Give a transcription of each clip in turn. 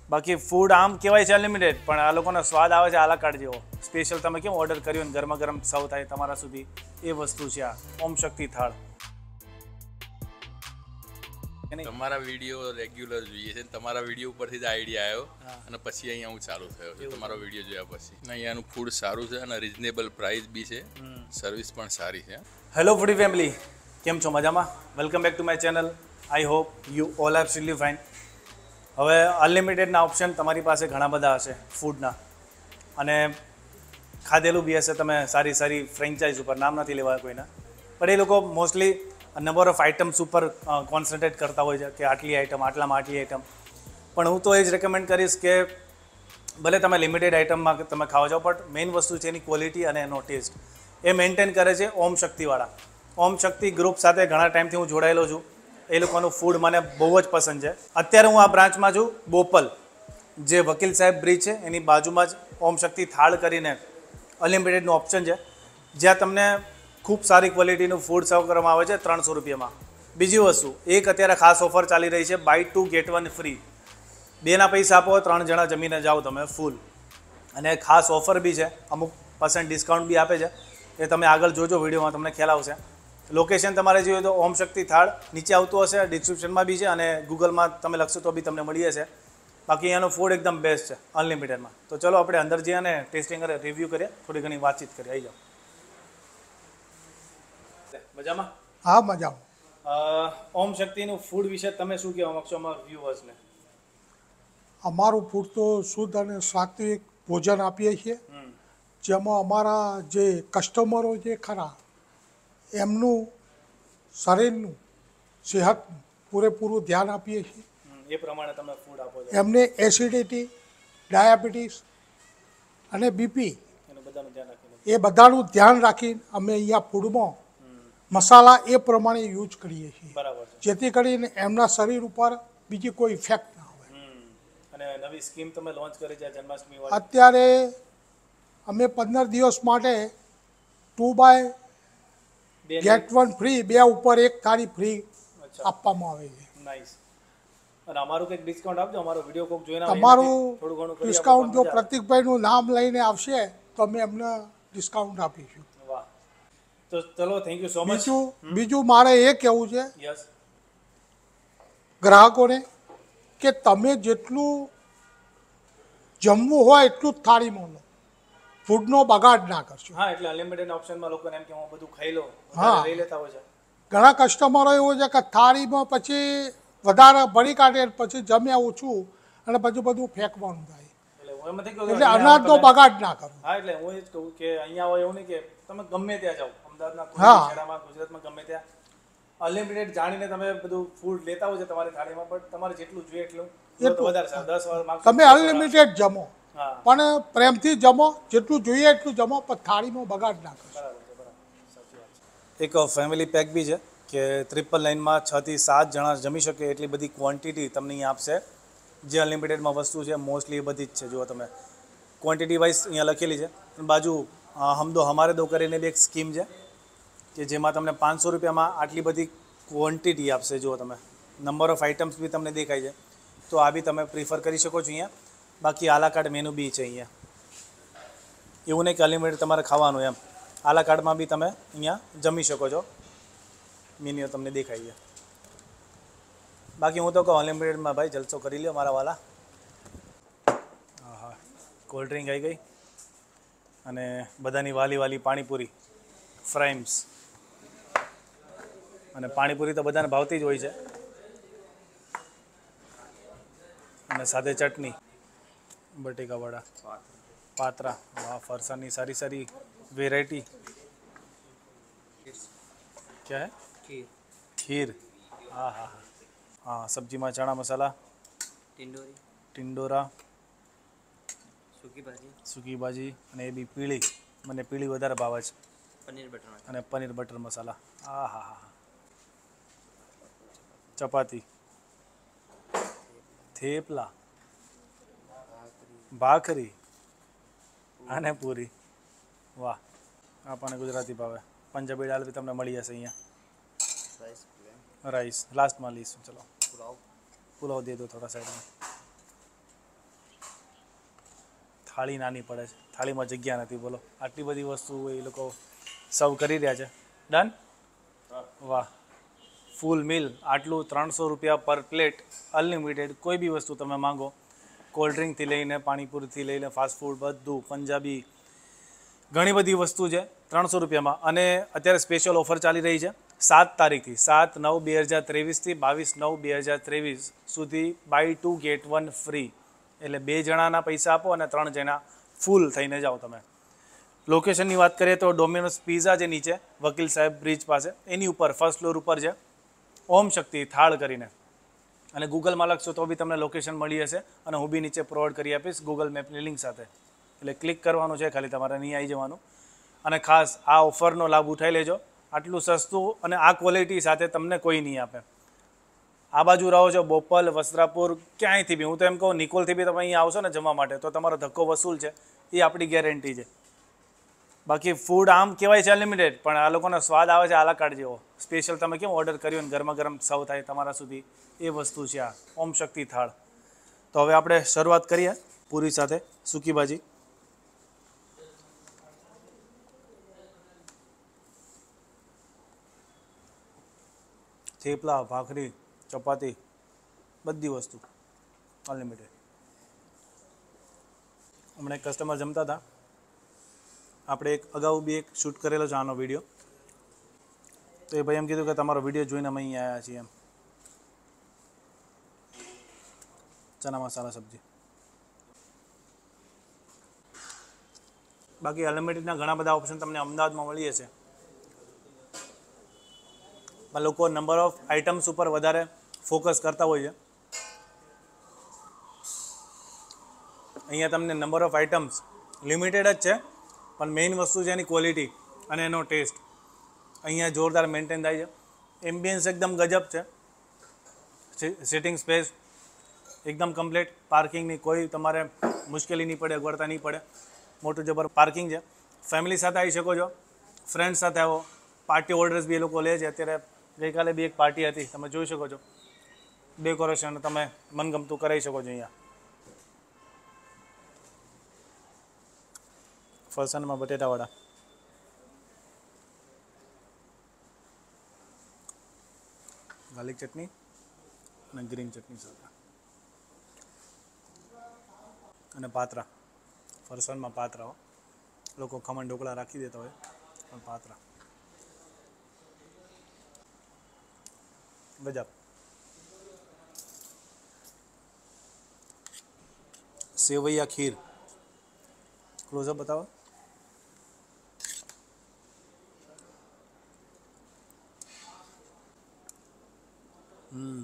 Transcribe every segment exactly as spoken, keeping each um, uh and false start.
બાકી ફૂડ આમ કહેવાય છે અનલિમિટેડ, પણ આ લોકોનો સ્વાદ આવે છે આલા કાર્ડ જેવો. સ્પેશિયલ તમે કેમ ઓર્ડર કર્યું ને ગરમા ગરમ સર્વ થાય તમારા સુધી, એ વસ્તુ છે આ ઓમ શક્તિ થાળ. તમારા વિડીયો રેગ્યુલર જોઈએ છે, તમારા વિડીયો ઉપરથી જ આઈડિયા આવ્યો અને પછી અહીંયા હું ચાલુ થયો છું તમારો વિડીયો જોયા પછી. અહીંયાનું ફૂડ સારું છે અને રિઝનેબલ પ્રાઇસ બી છે, સર્વિસ પણ સારી છે. હેલો ફૂડી ફેમિલી, કેમ છો? મજામાં? Welcome back to my channel. I hope you all are still fine. હવે અનલિમિટેડના ઓપ્શન તમારી પાસે ઘણા બધા હશે ફૂડના, અને ખાધેલું બી હશે તમે સારી સારી ફ્રેન્ચાઇઝ ઉપર, નામ નથી લેવા કોઈના, પણ એ લોકો મોસ્ટલી નંબર ઓફ આઇટમ્સ ઉપર કોન્સન્ટ્રેટ કરતા હોય છે કે આટલી આઇટમ, આટલામાં આટલી આઇટમ. પણ હું તો એ જ રેકમેન્ડ કરીશ કે ભલે તમે લિમિટેડ આઇટમમાં તમે ખાવા જાઓ, બટ મેઇન વસ્તુ છે એની ક્વોલિટી અને એનો ટેસ્ટ. એ મેન્ટેન કરે છે ઓમ શક્તિવાળા. ઓમ શક્તિ ગ્રુપ સાથે ઘણા ટાઈમથી હું જોડાયેલો છું. એ લોકોનું ફૂડ મને બહુ જ પસંદ છે. અત્યારે હું આ બ્રાન્ચમાં છું બોપલ, જે વકીલ સાહેબ બ્રિજ છે એની બાજુમાં જ ઓમ શક્તિ થાળ કરીને અનલિમિટેડનું ઓપ્શન છે, જ્યાં તમને ખૂબ સારી ક્વોલિટીનું ફૂડ સર્વ કરવામાં આવે છે ત્રણસો રૂપિયામાં. બીજી વસ્તુ, એક અત્યારે ખાસ ઓફર ચાલી રહી છે, buy two get one free. બેના પૈસા આપો, ત્રણ જણા જમીને જાઓ તમે ફૂલ. અને ખાસ ઓફર બી છે, અમુક પર્સન્ટ ડિસ્કાઉન્ટ બી આપે છે. એ તમે આગળ જોજો વિડીયોમાં, તમને ખ્યાલ આવશે. લોકેશન તમારે જોઈએ તો ઓમ શક્તિ થાળ નીચે આવતું હશે, ડિસ્ક્રિપ્શનમાં બી છે, અને ગૂગલમાં તમે લખશો તો બી તમને મળી જશે. બાકી અહીંયાનું ફૂડ એકદમ બેસ્ટ છે અનલિમિટેડમાં. તો ચલો આપણે અંદર જઈએ અને ટેસ્ટિંગ કરીએ, રિવ્યૂ કરીએ, થોડી ઘણી વાતચીત કરીએ. આવી જાઓ. મજામાં? હા, મજામાં. ઓમ શક્તિનું ફૂડ વિશે તમે શું કહેવા માંગશો અમારા વ્યુઅર્સને? અમારું ફૂડ તો શુદ્ધ અને સાત્વિક ભોજન આપીએ છીએ, જેમાં અમારા જે કસ્ટમરો જે ખરા એમનું શરીરનું, સેહતનું પૂરેપૂરું ધ્યાન આપીએ છીએ. એ પ્રમાણે તમે ફૂડ આપો છો. એમને એસિડિટી, ડાયાબિટીસ અને બીપી એનું બધાનું ધ્યાન રાખીને એ બધાનું ધ્યાન રાખીને અમે અહીંયા ફૂડમાં મસાલા એ પ્રમાણે યુઝ કરીએ છીએ. બરાબર છે. જેથી કરીને એમના શરીર ઉપર બીજી કોઈ ઇફેક્ટ ના હોય. અને નવી સ્કીમ તમે લોન્ચ કરી છે જન્માષ્ટમી વાળી. અત્યારે અમે પંદર દિવસ માટે two buy get one free, બે ઉપર એક થાળી ફ્રી આપવામાં આવે છે. નાઈસ. અને અમારું કંઈક ડિસ્કાઉન્ટ આપજો, અમારો વિડીયો કોક જોઈને તમારું થોડું ઘણું ડિસ્કાઉન્ટ જો પ્રતિકભાઈનું નામ લઈને આવશે તો અમે એમને ડિસ્કાઉન્ટ આપીશું. વાહ, તો ચલો, થેન્ક યુ સો મચ. બીજું બીજું મારે એ કહેવું છે યસ ગ્રાહકોને કે તમે જેટલું જમવું હોય એટલું જ થાળીમાં લો, ફૂડનો બગાડ ના કરશો. હા, એટલે અનલિમિટેડ ઓપ્શનમાં લોકોને એમ કે હું બધું ખાઈ લઉં, હા, લઈ લેતા હોય છે. ઘણા કસ્ટમરો એવું છે કે થાળીમાં પછી વધારે ભરી કાઢે, પછી જમ્યા ઓછું અને પછી બધું ફેંકવાનું થાય. એટલે હું એમ નથી કહું એટલે અનાજનો બગાડ ના કરો. હા, એટલે હું એ જ કહું કે અહીંયા હોય એવું નહીં કે તમે ગમે ત્યાં જાઓ, અમદાવાદના હા. કોઈ શહેરમાં, ગુજરાતમાં ગમે ત્યાં અનલિમિટેડ જાણીને તમે બધું ફૂડ લેતા હોય છે તમારી થાળીમાં, પણ તમારે જેટલું જોઈએ એટલું વધારે સારું. દસ વાર માંગશો તમે અનલિમિટેડ જમો, હા, પણ પ્રેમથી જમો, જેટલું જોઈએ એટલું જમો, પણ થાળીમાં બગાડ ના કરો. બરાબર છે, બરાબર, સાચી વાત છે. એક ફેમિલી પેક બી છે કે ટ્રિપલ લાઇનમાં છ થી સાત જણા જમી શકે એટલી બધી ક્વોન્ટિટી તમને અહીંયા આપશે. જે અનલિમિટેડમાં વસ્તુ છે મોસ્ટલી એ બધી જ છે. જુઓ તમે, ક્વોન્ટિટી વાઇઝ અહીંયા લખેલી છે. બાજુ હમ દો હમારે દો કરીને બી એક સ્કીમ છે કે જેમાં તમને પાંચસો રૂપિયામાં આટલી બધી ક્વોન્ટિટી આપશે. જુઓ તમે, નંબર ઓફ આઇટમ્સ બી તમને દેખાય છે, તો આ બી તમે પ્રિફર કરી શકો છો અહીંયા. બાકી આલા કાર્ડ મેનુ બી છે અહીંયા. એવું નહીં કે અનલિમિટેડ તમારે ખાવાનું એમ, આલા કાર્ડમાં બી તમે અહીંયા જમી શકો છો. મેન્યુ તમને દેખાય છે. બાકી હું તો કહું અનલિમિટેડમાં ભાઈ જલસો કરી લ્યો મારા વાલા. હા હા, કોલ્ડ ડ્રિંક આવી ગઈ અને બધાની વાલી વાલી પાણીપુરી, ફ્રાઈમ્સ. અને પાણીપુરી તો બધાને ભાવતી જ હોય છે, અને સાથે ચટણી, બટેકાવાળા, પાત્રા. વાહ, ફરસાણની સારી સારી વેરાયટી. क्या है? खीर. खीर. हाँ हाँ हाँ हाँ. सब्जीમાં ચણા મસાલા, ટિંડોરી, ટિંડોરા, સૂકી ભાજી, સૂકી ભાજી, અને એ બી પીળી. મને પીળી વધારે ભાવે છે. પનીર બટર મસાલા અને પનીર બટર મસાલા. હા હા હા. ચપાતી, થેપલા, ભાખરી અને પૂરી. વાહ, આપણને ગુજરાતી ભાવે. પંજાબી દાળ બી તમને મળી જશે અહીંયા. રાઈસ લાસ્ટમાં લઈશું. ચલો, પુલાવ પુલાવ દે દો થોડા સાઈડ में. થાળી નાની પડે છે, થાળીમાં જગ્યા નથી. બોલો, આટલી બધી વસ્તુ એ લોકો સર્વ કરી રહ્યા છે. ડન. વાહ, ફૂલ મિલ આટલું ત્રણસો રૂપિયા પર પ્લેટ, અનલિમિટેડ. કોઈ બી વસ્તુ તમે માંગો, કોલ્ડ ડ્રિંકથી લઈને પાણીપુરીથી લઈને ફાસ્ટ ફૂડ, બધું પંજાબી, ઘણી બધી વસ્તુ છે ત્રણસો રૂપિયામાં. અને અત્યારે સ્પેશિયલ ઓફર ચાલી રહી છે સાત તારીખથી, સાત નવ બે હજાર ત્રેવીસથી બાવીસ નવ બે હજાર ત્રેવીસ સુધી buy two get one free. એટલે બે જણાના પૈસા આપો અને ત્રણ જણા ફૂલ થઈને જાઓ તમે. લોકેશનની વાત કરીએ તો ડોમિનોઝ પિઝા જે નીચે વકીલ સાહેબ બ્રિજ પાસે, એની ઉપર ફર્સ્ટ ફ્લોર ઉપર છે ઓમ શક્તિ થાળ કરીને. અને ગૂગલમાં લખશો તો બી તમને લોકેશન મળી હશે, અને હું બી નીચે પ્રોવાઈડ કરી આપીશ ગૂગલ મેપની લિંક સાથે. એટલે ક્લિક કરવાનું છે ખાલી, તમારે નહીં આવી જવાનું. અને ખાસ આ ઓફરનો લાભ ઉઠાવી લેજો. આટલું સસ્તું અને આ ક્વોલિટી સાથે તમને કોઈ નહીં આપે. આ બાજુ રહો છો બોપલ, વસ્ત્રાપુર, ક્યાંયથી બી, હું તો એમ કહું નિકોલથી બી તમે અહીંયા આવશો ને જમવા માટે તો તમારો ધક્કો વસૂલ છે, એ આપણી ગેરંટી છે. બાકી ફૂડ આમ કહેવાય છે અનલિમિટેડ, પણ આ લોકોનો સ્વાદ આવે છે આલા કાર્ડ જેવો. સ્પેશિયલ તમે કેમ ઓર્ડર કર્યું ને ગરમા ગરમ સર્વ થાય તમારા સુધી, એ વસ્તુ છે આ ઓમ શક્તિ થાળ. તો હવે આપણે શરૂઆત કરીએ પૂરી સાથે સૂકી ભાજી. થેપલા, ભાખરી, ચપાતી, બધી વસ્તુ અનલિમિટેડ. હમણાં એક કસ્ટમર જમતા હતા, આપણે એક અગાઉ બી એક શૂટ કરેલો છે આનો વિડીયો, તો એ ભાઈ એમ કીધું કે તમારો વિડીયો જોઈને અમે અહીં આવ્યા છીએ એમ. ચના મસાલા સબ્જી. બાકી અનલિમિટેડના ઘણા બધા ઓપ્શન તમને અમદાવાદમાં મળી હશે, પણ લોકો નંબર ઓફ આઇટમ્સ ઉપર વધારે ફોકસ કરતા હોય છે. અહીંયા તમને નંબર ઓફ આઇટમ્સ લિમિટેડ જ છે, પણ મેઇન વસ્તુ છે એની ક્વોલિટી અને એનો ટેસ્ટ અહીંયા જોરદાર મેન્ટેન થાય છે. એમ્બિયન્સ એકદમ ગજબ છે, સિટિંગ સ્પેસ એકદમ કમ્પ્લીટ, પાર્કિંગની કોઈ તમારે મુશ્કેલી નહીં પડે, અગવડતા નહીં પડે. મોટું જબર પાર્કિંગ છે. ફેમિલી સાથે આવી શકો છો, ફ્રેન્ડ સાથે આવો. પાર્ટી ઓર્ડર્સ બી એ લોકો લે છે. અત્યારે ગઈકાલે બી એક પાર્ટી હતી, તમે જોઈ શકો છો. ડેકોરેશન તમે મનગમતું કરાવી શકો છો અહીંયા. ફરસાણમાં બટેટાવાળા, ગાર્લિક ચટણી અને ગ્રીન ચટણી સાથે, અને પાત્રા. ફરસાણમાં પાત્રા, લોકો ખમણ ઢોકળા રાખી દેતા હોય, પણ પાત્રા ગજબ. સેવૈયા ખીર, ક્લોઝઅપ બતાવો. હમ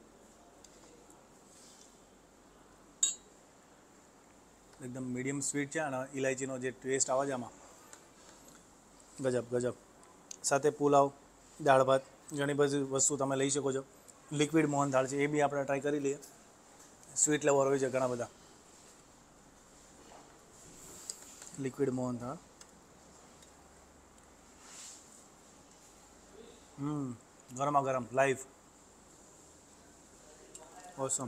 એકદમ મીડિયમ સ્વીટ છે, અને ઇલાયચીનો જે ટેસ્ટ આવે છે આમાં ગજબ ગજબ. સાથે પુલાવ, દાળ ભાત, ઘણી બધી વસ્તુ તમે લઈ શકો છો. લિક્વિડ મોહનથાળ છે, એ બી આપણે ટ્રાય કરી લઈએ. સ્વીટ લવર હોય છે ઘણા બધા. લિક્વિડ મોહનથાળ, હમ ગરમા ગરમ લાઈવ, ઓસમ.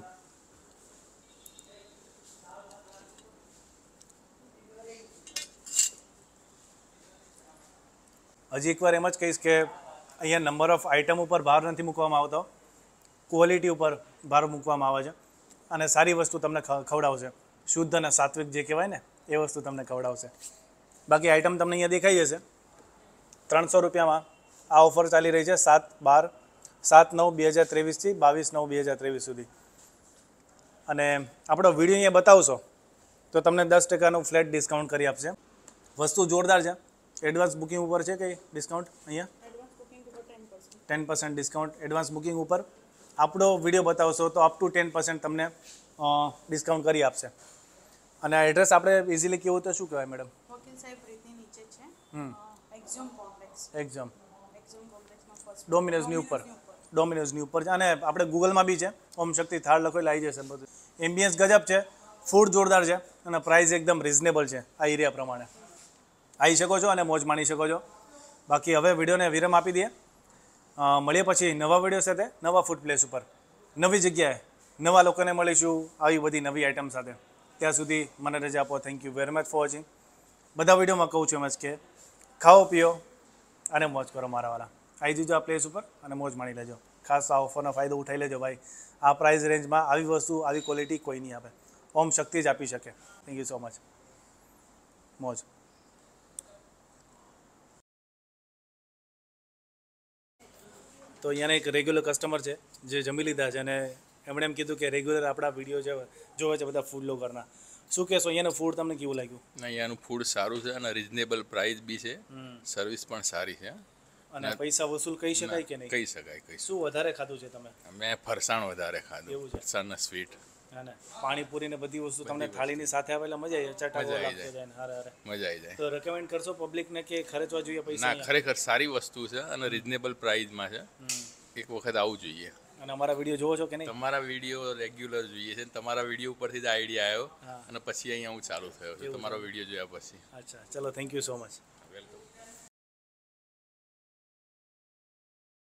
હજી એકવાર એમ જ કહીશ કે અહીંયા નંબર ઓફ આઇટમ ઉપર ભાર નથી મૂકવામાં આવતો, ક્વોલિટી ઉપર ભાર મૂકવામાં આવે છે. અને સારી વસ્તુ તમને ખવડાવશે, શુદ્ધ અને સાત્વિક જે કહેવાય ને એ વસ્તુ તમને ખવડાવશે. બાકી આઇટમ તમને અહીંયા દેખાઈ જશે. ત્રણસો રૂપિયામાં આ ઓફર ચાલી રહી છે સાત બાર સાત નવ બે હજાર ત્રેવીસથી બાવીસ નવ બે હજાર ત્રેવીસ સુધી. અને આપણો વિડીયો અહીંયા બતાવશો તો તમને દસ ટકાનું ફ્લેટ ડિસ્કાઉન્ટ કરી આપશે. વસ્તુ જોરદાર છે. એડવાન્સ બુકિંગ ઉપર છે કંઈ ડિસ્કાઉન્ટ અહીંયા? Ten percent discount advance booking ઉપર. આપણો વિડીયો બતાવશો તો અપ ટુ ટેન પર્સન્ટ તમને ડિસ્કાઉન્ટ કરી આપશે. અને આ એડ્રેસ આપણે ઇઝીલી કેવું તો શું કહેવાય મેડમ? વકીલ સાહેબ બ્રિજની નીચે છે. હમ એક્ઝામ કોમ્પ્લેક્સ. એક્ઝામ એક્ઝામ કોમ્પ્લેક્સમાં ફર્સ્ટ ડોમિનોઝની ઉપર ડોમિનોઝની ઉપર છે. અને આપણે ગૂગલમાં બી છે, ઓમ શક્તિ થાળ લખેલું આવી જશે બધું. એમ્બિયન્સ ગજબ છે, ફૂડ જોરદાર છે, અને પ્રાઇસ એકદમ રિઝનેબલ છે આ એરિયા પ્રમાણે. આવી શકો છો અને મોજ માણી શકો છો. બાકી હવે વિડીયોને વિરામ આપી દઈએ. મળીએ પછી નવા વિડીયો સાથે, નવા ફૂડ પ્લેસ ઉપર, નવી જગ્યાએ, નવા લોકોને મળીશું આવી બધી નવી આઇટમ સાથે. ત્યાં સુધી મને રજા આપો. Thank you very much for watching. બધા વિડીયોમાં કહું છું એમ જ કે ખાઓ પીઓ અને મોજ કરો મારા વાળા. આવી જજો આ પ્લેસ ઉપર અને મોજ માણી લેજો. ખાસ આ ઓફરનો ફાયદો ઉઠાવી લેજો ભાઈ. આ પ્રાઇસ રેન્જમાં આવી વસ્તુ આવી ક્વોલિટી કોઈ નહીં આપે. ઓમ શક્તિ જ આપી શકે. Thank you so much. મોજ. તો અહીંયાના એક રેગ્યુલર કસ્ટમર છે જે જમી લીધા છે અને એમણે એમ કીધું કે રેગ્યુલર આપણા વિડીયો જે જોવે છે બધા ફૂડ બ્લોગરના. શું કહેશો અહીંયાનું ફૂડ તમને કેવું લાગ્યું? અહીંયાનું ફૂડ સારું છે અને રિઝનેબલ પ્રાઇસ બી છે, સર્વિસ પણ સારી છે. અને પૈસા વસૂલ કહી શકાય કે નહીં? કહી શકાય કહી શું વધારે ખાધું છે તમે? મેં ફરસાણ વધારે ખાધું. એવું છે? ફરસાણ સ્વીટ હા ને પાણીપુરી ને બધી વસ્તુ તમને થાળીની સાથે આવે એટલે મજા આવી જાય. ચટાકો મજા આવી લાગતો જાય ને હારે હારે. મજા આવી જાય. તો રેકમેન્ડ કરશો પબ્લિકને કે ખર્ચવા જોઈએ પૈસા? ના, ખરેખર સારી વસ્તુ છે અને રિઝનેબલ પ્રાઇસમાં છે. એક વખત આવવું જોઈએ. અને અમારા વિડીયો જોવો છો કે નહીં? તમારા વિડીયો રેગ્યુલર જોઈએ છે. તમારા વિડીયો ઉપરથી જ આઈડિયા આવ્યો અને પછી અહીંયા હું ચાલુ થયો છું તમારો વિડીયો જોયા પછી. અચ્છા, ચલો thank you so much. Welcome.